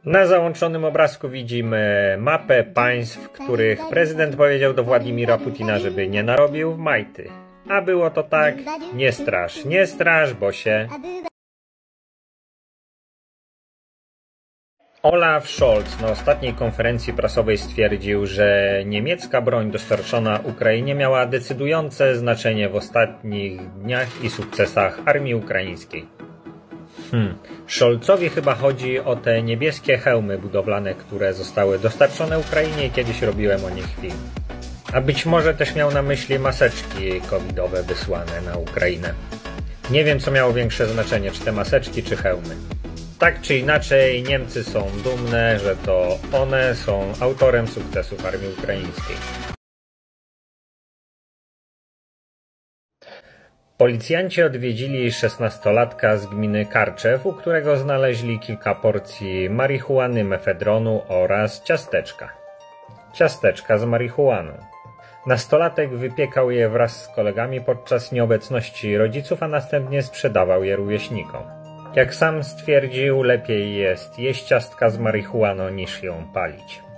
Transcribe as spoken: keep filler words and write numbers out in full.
Na załączonym obrazku widzimy mapę państw, których prezydent powiedział do Władimira Putina, żeby nie narobił w majty. A było to tak, nie strasz, nie strasz, bo się... Olaf Scholz na ostatniej konferencji prasowej stwierdził, że niemiecka broń dostarczona Ukrainie miała decydujące znaczenie w ostatnich dniach i sukcesach armii ukraińskiej. Hmm. Scholzowi chyba chodzi o te niebieskie hełmy budowlane, które zostały dostarczone Ukrainie i kiedyś robiłem o nich film. A być może też miał na myśli maseczki covidowe wysłane na Ukrainę. Nie wiem, co miało większe znaczenie, czy te maseczki, czy hełmy. Tak czy inaczej, Niemcy są dumne, że to one są autorem sukcesów armii ukraińskiej. Policjanci odwiedzili szesnastolatka z gminy Karczew, u którego znaleźli kilka porcji marihuany, mefedronu oraz ciasteczka. Ciasteczka z marihuaną. Nastolatek wypiekał je wraz z kolegami podczas nieobecności rodziców, a następnie sprzedawał je rówieśnikom. Jak sam stwierdził, lepiej jest jeść ciastka z marihuaną niż ją palić.